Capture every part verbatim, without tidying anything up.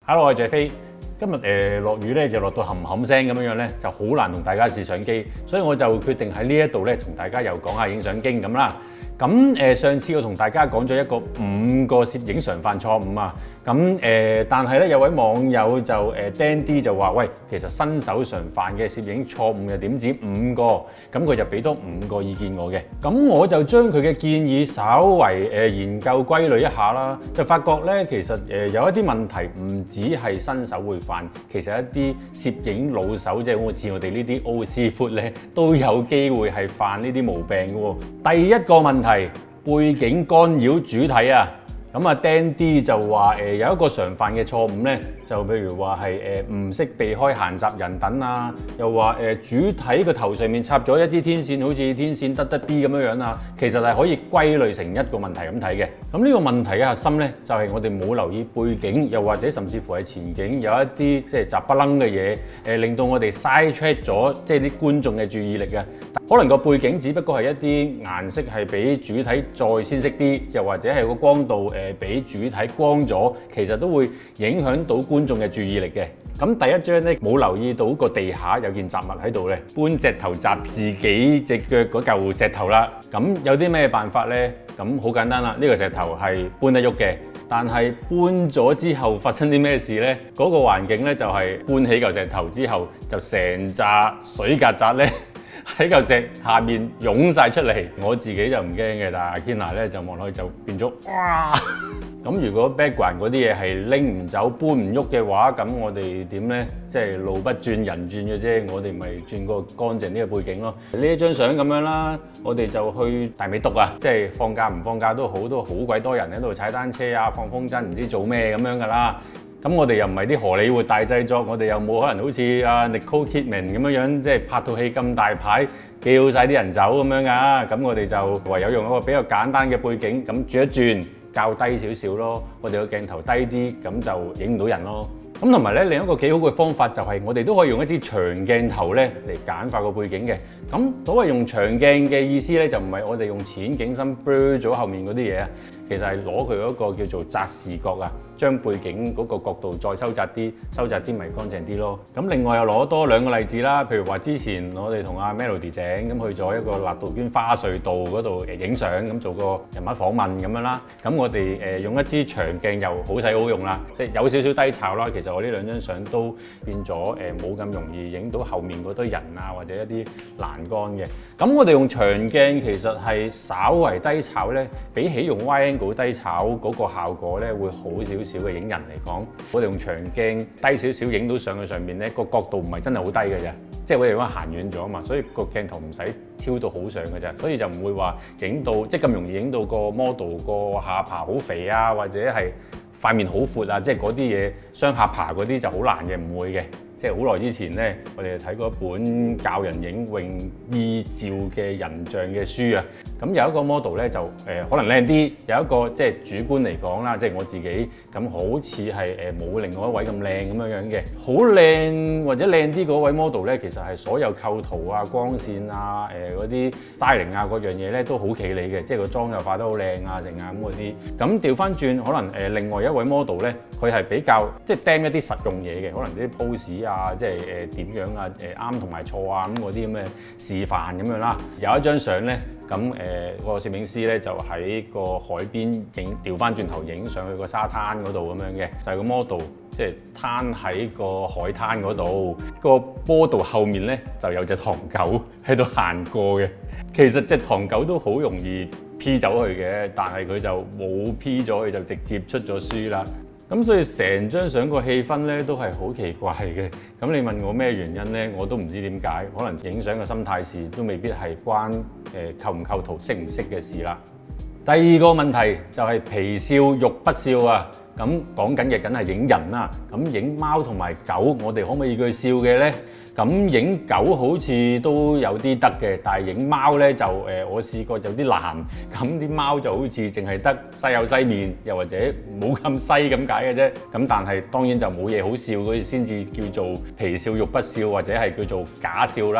Hello， 我係謝飛。今日誒落雨咧，就落到冚冚聲咁樣樣咧，就好難同大家試相機，所以我就決定喺呢一度咧，同大家又講下影相經咁啦。咁誒、呃、上次我同大家講咗一個五個攝影常犯錯誤啊，咁誒、呃、但係咧有位網友就誒 Dandy 就話：喂，其實新手常犯嘅攝影錯誤又點止五個？咁佢就俾多五個意見我嘅，咁我就將佢嘅建議稍為誒、呃、研究歸類一下啦，就發覺咧其實誒、呃、有一啲問題唔止係新手會犯，其實一啲攝影老手即係好似我哋呢啲 O 師傅咧都有機會係犯呢啲毛病嘅喎。第一個問題，背景干擾主體啊，咁啊 Dandy 就話誒、呃、有一個常犯嘅錯誤咧，就譬如話係誒唔識避開閒雜人等啊，又話誒、呃、主體個頭上面插咗一支天線，好似天線得得啲咁樣樣啊，其實係可以歸類成一個問題咁睇嘅。咁呢個問題嘅核心咧，就係、是、我哋冇留意背景，又或者甚至乎係前景有一啲即係雜不楞嘅嘢，誒、呃、令到我哋 side track 咗即係啲觀眾嘅注意力啊。可能個背景只不過係一啲顏色係比主體再鮮色啲，又或者係個光度誒、呃、比主體光咗，其實都會影響到觀眾嘅注意力嘅。咁第一張咧冇留意到個地下有件雜物喺度咧，搬石頭砸自己隻腳嗰嚿石頭啦。咁有啲咩辦法咧？咁好簡單啦，呢、這個石頭係搬得喐嘅，但係搬咗之後發生啲咩事咧？嗰、那個環境咧就係、是、搬起嚿石頭之後，就成紮水曱甴咧。喺嚿石下面湧晒出嚟，我自己就唔驚嘅，但係 Kina 咧就望落去就變咗哇！咁如果 background 嗰啲嘢係拎唔走、搬唔喐嘅話，咁我哋點咧？即係路不轉人轉嘅啫，我哋咪轉個乾淨啲嘅背景咯。呢一張相咁樣啦，我哋就去大美督啊，即係放假唔放假都好，都好鬼多人喺度踩單車啊、放風箏，唔知做咩咁樣噶啦。咁我哋又唔係啲荷里活大製作，我哋又冇可能好似阿 Nicole Kidman 咁樣樣，即係拍套戲咁大牌，叫晒啲人走咁樣噶。咁我哋就唯有用一個比較簡單嘅背景，咁轉一轉，較低少少咯。我哋個鏡頭低啲，咁就影唔到人咯。咁同埋咧，另一個幾好嘅方法就係我哋都可以用一支長鏡頭咧嚟簡化個背景嘅。咁所謂用長鏡嘅意思咧，就唔係我哋用淺景深 blur 咗後面嗰啲嘢啊，其實係攞佢嗰個叫做窄視角啊，將背景嗰個角度再收窄啲，收窄啲咪乾淨啲咯。咁另外又攞多兩個例子啦，譬如話之前我哋同阿 Melody 井咁去咗一個辣杜鵑花隧道嗰度影相，咁做個人物訪問咁樣啦。咁我哋誒用一支長鏡又好使好用啦，即係有少少低炒啦。其實我呢兩張相都變咗誒冇咁容易影到後面嗰堆人啊，或者一啲欄杆嘅。咁我哋用長鏡其實係稍為低炒咧，比起用 wide angle 低炒嗰個效果咧會好少少嘅。影人嚟講，我哋用長鏡低少少影到上去上面咧，個角度唔係真係好低嘅啫，即係我哋講行遠咗嘛，所以個鏡頭唔使挑到好上嘅啫，所以就唔會話影到即係咁容易影到個 model 個下巴好肥啊，或者係塊面好闊啊，即係嗰啲嘢雙下巴嗰啲就好難嘅，唔會嘅。即係好耐之前咧，我哋睇過一本教人影泳衣照嘅人像嘅書啊。咁有一個 model 咧就誒、呃、可能靚啲，有一個即係主觀嚟講啦，即係我自己咁好似係誒冇另外一位咁靚咁樣樣嘅。好靚或者靚啲嗰位 model 咧，其實係所有構圖啊、光線啊、誒嗰啲 styling 啊嗰樣嘢咧都好企理嘅，即係個妝又化得好靚啊，成啊咁嗰啲。咁調翻轉，可能誒、呃、另外一位 model 咧，佢係比較即係釘一啲實用嘢嘅，可能啲 pose 啊，即係誒點樣啊，誒啱同埋錯啊咁嗰啲咁嘅示範咁樣啦。有一張相咧，咁誒、呃嗰個攝影師咧就喺個海邊影，調翻轉頭影上去個沙灘嗰度咁樣嘅，就係、是、個 model 即係攤喺個海灘嗰度，個波度後面咧就有隻唐狗喺度行過嘅。其實隻唐狗都好容易 P 走去嘅，但係佢就冇 P 咗，佢就直接出咗書啦。咁所以成張相個氣氛咧都係好奇怪嘅。咁你問我咩原因咧，我都唔知點解。可能影相嘅心態事都未必係關誒構唔構圖、識唔識嘅事啦。第二個問題就係皮笑肉不笑啊。咁講緊嘅梗係影人啦。咁影貓同埋狗，我哋可唔可以佢笑嘅咧？咁影狗好似都有啲得嘅，但係影貓咧就誒、呃，我試過有啲難。咁啲貓就好似淨係得西有西面，又或者冇咁西咁解嘅啫。咁但係當然就冇嘢好笑，嗰啲先至叫做皮笑肉不笑，或者係叫做假笑啦。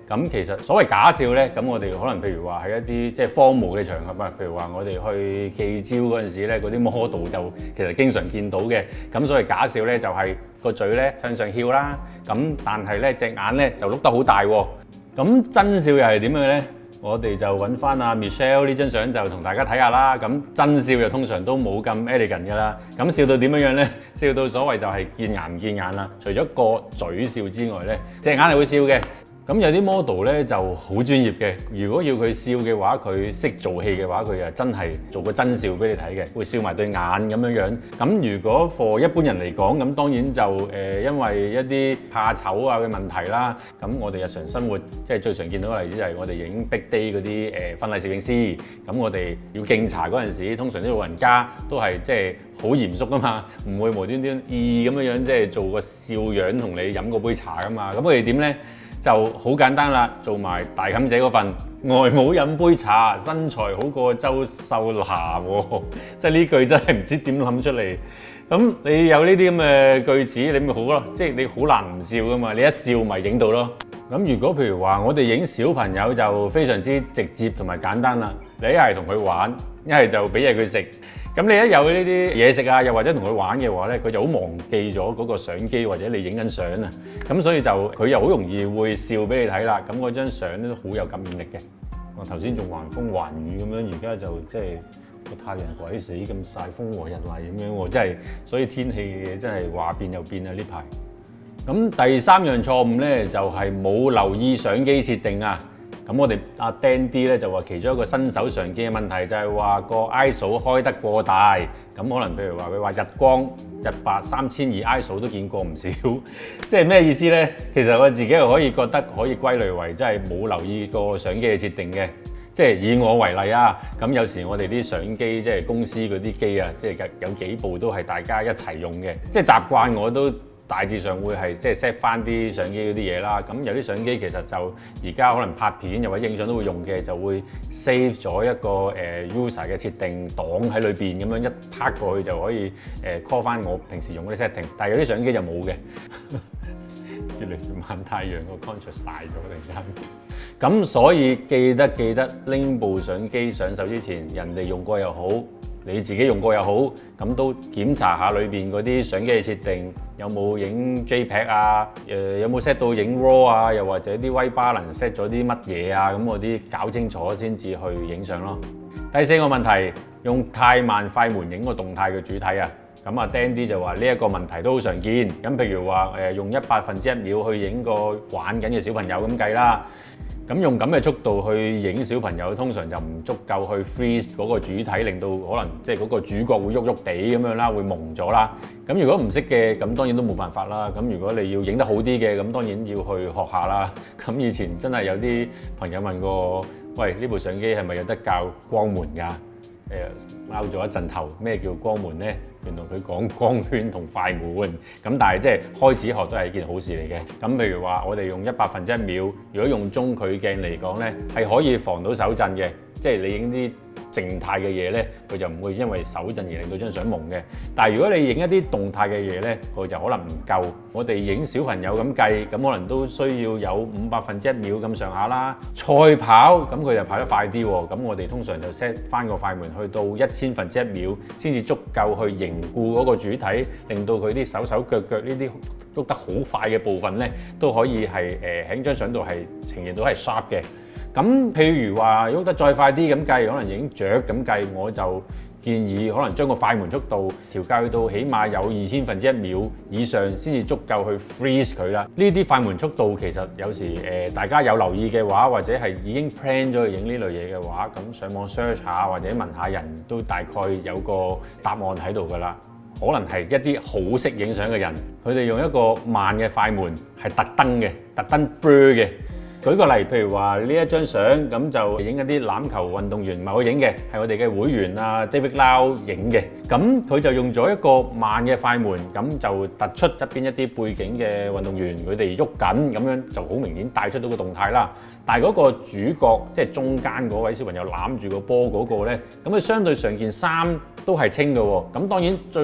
咁其實所謂假笑咧，咁我哋可能譬如話喺一啲即係荒謬嘅場合啊，譬如話我哋去記招嗰陣時咧，嗰啲 model 就其實經常見到嘅。咁所謂假笑咧就係個嘴咧向上翹啦，咁但係咧隻眼咧就碌得好大喎。咁真笑又係點樣咧？我哋就揾翻阿 Michelle 呢張相就同大家睇下啦。咁真笑就通常都冇咁 elegant 㗎啦。咁笑到點樣樣咧？笑到所謂就係見牙唔見眼啦。除咗個嘴笑之外咧，隻眼係會笑嘅。咁有啲 model 咧就好專業嘅，如果要佢笑嘅話，佢識做戲嘅話，佢就真係做個真笑俾你睇嘅，會笑埋對眼咁樣樣。咁如果 for 一般人嚟講，咁當然就誒、呃、因為一啲怕醜啊嘅問題啦。咁我哋日常生活即係最常見到嘅例子就係我哋影 big day 嗰啲誒婚禮攝影師，咁我哋要敬茶嗰陣時，通常啲老人家都係即係好嚴肅噶嘛，唔會無端端意咁樣樣即係做個笑樣同你飲個杯茶噶嘛。咁我哋點咧？就好簡單啦，做埋大妗姐嗰份，外母飲杯茶，身材好過周秀娜喎，即係呢句真係唔知點諗出嚟。咁你有呢啲咁嘅句子，你咪好咯，即係你好難唔笑噶嘛，你一笑咪影到咯。咁如果譬如話我哋影小朋友就非常之直接同埋簡單啦，你一係同佢玩，一係就俾嘢佢食。咁你一有呢啲嘢食啊，又或者同佢玩嘅話咧，佢就好忘記咗嗰個相機或者你影緊相啊。咁所以就佢又好容易會笑俾你睇啦。咁嗰張相咧都好有感染力嘅。我頭先仲橫風橫雨咁樣，而家就即係個太陽鬼死咁曬，風和日麗咁樣喎，真係。所以天氣嘅嘢真係話變又變啊呢排。咁第三樣錯誤咧就係冇留意相機設定啊。咁我哋阿 Dan D 咧就話其中一個新手常見嘅問題就係話個 I S O 開得過大，咁可能譬如話佢話日光日白三千二 I S O 都見過唔少，即係咩意思咧？其實我自己又可以覺得可以歸類為真係冇留意個相機嘅設定嘅。即係以我為例啊，咁有時我哋啲相機即係公司嗰啲機啊，即係有幾部都係大家一齊用嘅，即係習慣我都。大致上會係即係 set 翻啲相機嗰啲嘢啦，咁有啲相機其實就而家可能拍片又或者影相都會用嘅，就會 save 咗一個誒 user 嘅設定檔喺裏邊，咁樣一拍過去就可以誒 call 翻我平時用嗰啲 setting， 但係有啲相機就冇嘅。越嚟越慢太陽個 contrast 大咗突然間，咁所以記得記得拎部相機上手之前，人哋用過又好，你自己用過又好，咁都檢查下裏邊嗰啲相機嘅設定有冇影 JPEG 啊，誒有冇 set 到影 RAW 啊，又或者啲 white balance set 咗啲乜嘢啊，咁嗰啲搞清楚先至去影相咯。第四個問題，用太慢快門影個動態嘅主體啊。咁啊 Dan D 就話呢一個問題都好常見。咁譬如話誒用一百分之一秒去影個玩緊嘅小朋友咁計啦。咁用咁嘅速度去影小朋友，通常就唔足夠去 freeze 嗰個主體，令到可能即係嗰個主角會喐喐地咁樣啦，會蒙咗啦。咁如果唔識嘅，咁當然都冇辦法啦。咁如果你要影得好啲嘅，咁當然要去學下啦。咁以前真係有啲朋友問過，喂，呢部相機係咪有得校光門㗎？誒拗咗一陣頭，咩叫光門呢？原來佢講光圈同快門，咁但係即係開始學都係一件好事嚟嘅。咁譬如話，我哋用一百分之一秒，如果用中距鏡嚟講呢，係可以防到手震嘅，即係你影啲靜態嘅嘢呢，佢就唔會因為手震而令到張相蒙嘅。但係如果你影一啲動態嘅嘢呢，佢就可能唔夠。我哋影小朋友咁計，咁可能都需要有五百分之一秒咁上下啦。賽跑咁佢就跑得快啲喎，咁我哋通常就 set 翻個快門去到一千分之一秒，先至足夠去凝固嗰個主體，令到佢啲手手腳腳呢啲喐得好快嘅部分呢，都可以係誒喺張相度係呈現到係 sharp 嘅。咁譬如話喐得再快啲咁計，可能影雀咁計，我就建議可能將個快門速度調校到起碼有二千分之一秒以上，先至足夠去 freeze 佢啦。呢啲快門速度其實有時誒、呃、大家有留意嘅話，或者係已經 plan 咗去影呢類嘢嘅話，咁上網 search 下或者問下人都大概有個答案喺度㗎啦。可能係一啲好識影相嘅人，佢哋用一個慢嘅快門係特登嘅，特登 blur 嘅。舉個例，譬如話呢一張相咁就影一啲欖球運動員，唔係我影嘅，係我哋嘅會員啊 David Lau 影嘅。咁佢就用咗一個慢嘅快門，咁就突出側邊一啲背景嘅運動員，佢哋喐緊，咁樣就好明顯帶出到個動態啦。但係嗰個主角，即係中間嗰位小朋友攬住個波嗰個咧，咁佢相對上件衫都係清嘅喎。咁當然最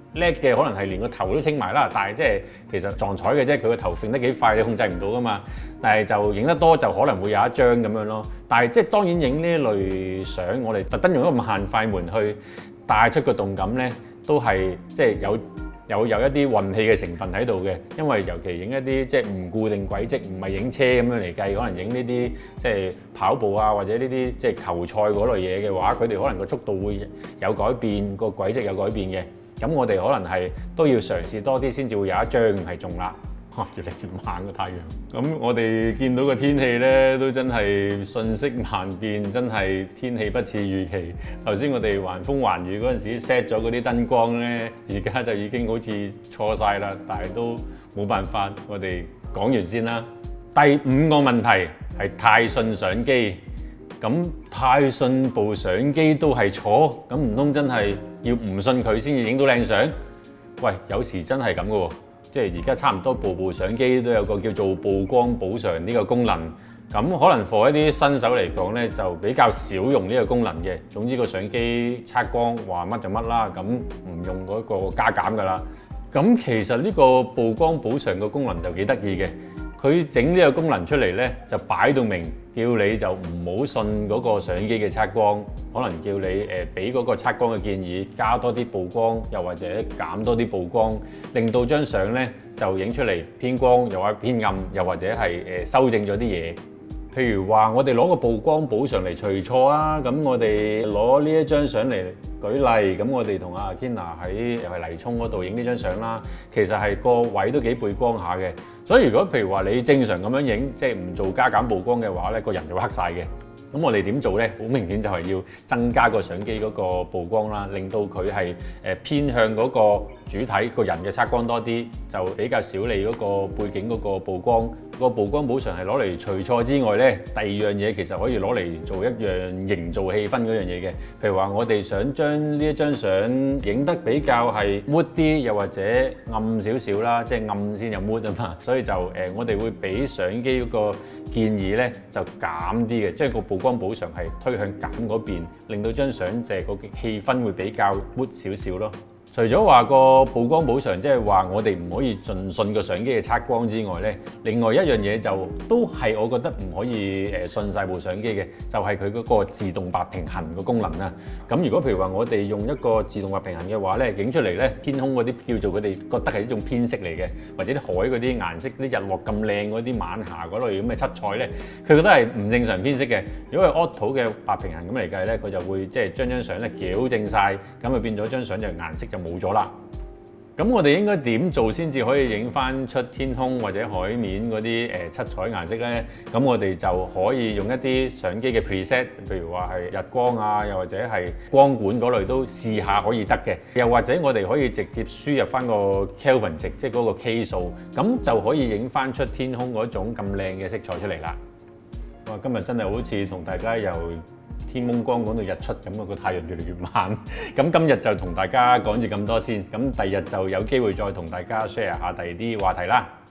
叻嘅可能係連個頭都清埋啦，但係即係其實撞彩嘅啫，佢個頭揈得幾快，你控制唔到噶嘛。但係就影得多就可能會有一張咁樣咯。但係即係當然影呢類相，我哋特登用一個慢快門去帶出個動感咧，都係即係有有有一啲運氣嘅成分喺度嘅。因為尤其影一啲即係唔固定軌跡，唔係影車咁樣嚟計，可能影呢啲即係跑步啊或者呢啲即係球賽嗰類嘢嘅話，佢哋可能個速度會有改變，個軌跡有改變嘅。咁我哋可能係都要嘗試多啲先至會有一張係中啦。哇！越嚟越猛個太陽。咁我哋見到個天氣咧，都真係瞬息萬變，真係天氣不似預期。頭先我哋橫風橫雨嗰陣時 set 咗嗰啲燈光咧，而家就已經好似錯晒啦，但係都冇辦法，我哋講完先啦。第五個問題係泰信相機。咁泰信部相機都係錯，咁唔通真係要唔信佢先至影到靚相？喂，有時真係咁嘅喎，即係而家差唔多部部相機都有個叫做曝光補償呢個功能。咁可能 for 一啲新手嚟講咧，就比較少用呢個功能嘅。總之個相機測光話乜就乜啦，咁唔用嗰個加減㗎啦。咁其實呢個曝光補償個功能就幾得意嘅。佢整呢個功能出嚟咧，就擺到明，叫你就唔好信嗰個相機嘅測光，可能叫你誒俾嗰個測光嘅建議，加多啲曝光，又或者減多啲曝光，令到張相咧就影出嚟偏光，又或者偏暗，又或者係誒修正咗啲嘢。譬如話，我哋攞個曝光補償嚟除錯啊！咁我哋攞呢一張相嚟舉例，咁我哋同阿 Kina 喺又係泥涌嗰度影呢張相啦。其實係個位都幾背光下嘅，所以如果譬如話你正常咁樣影，即係唔做加減曝光嘅話咧，個人就會黑晒嘅。咁我哋點做咧？好明顯就係要增加個相機嗰個曝光啦，令到佢係誒偏向嗰個主體個人嘅測光多啲，就比較少你嗰個背景嗰個曝光。個曝光補償係攞嚟除錯之外咧，第二樣嘢其實可以攞嚟做一樣營造氣氛嗰樣嘢嘅。譬如話，我哋想將呢一張相影得比較係 mood 啲，又或者暗少少啦，即係暗先有 mood 啊嘛。所以就誒、呃，我哋會俾相機嗰個建議咧，就減啲嘅，即係個曝光補償係推向減嗰邊，令到張相即係個氣氛會比較 mood 少少咯。除咗話個曝光補償，即係話我哋唔可以盡信個相機嘅測光之外咧，另外一樣嘢就都係我覺得唔可以誒信晒部相機嘅，就係佢嗰個自動白平衡個功能啦。咁如果譬如話我哋用一個自動白平衡嘅話咧，影出嚟咧天空嗰啲叫做佢哋覺得係一種偏色嚟嘅，或者啲海嗰啲顏色、啲日落咁靚嗰啲晚霞嗰類咁嘅七彩咧，佢覺得係唔正常偏色嘅。如果係 auto 嘅白平衡咁嚟計咧，佢就會即係將張相咧矯正晒，咁就變咗張相就顏色就冇咗啦。咁我哋應該點做先至可以影翻出天空或者海面嗰啲誒七彩顏色呢？咁我哋就可以用一啲相機嘅 preset，譬如話係日光啊，又或者係光管嗰類都試下可以得嘅。又或者我哋可以直接輸入翻個 Kelvin 值，即係嗰個 K 數，咁就可以影翻出天空嗰種咁靚嘅色彩出嚟啦。哇！今日真係好似同大家由天濛光講到日出咁啊，個太陽越嚟越猛。咁今日就同大家講住咁多先，咁第日就有機會再同大家 share 下第二啲話題啦。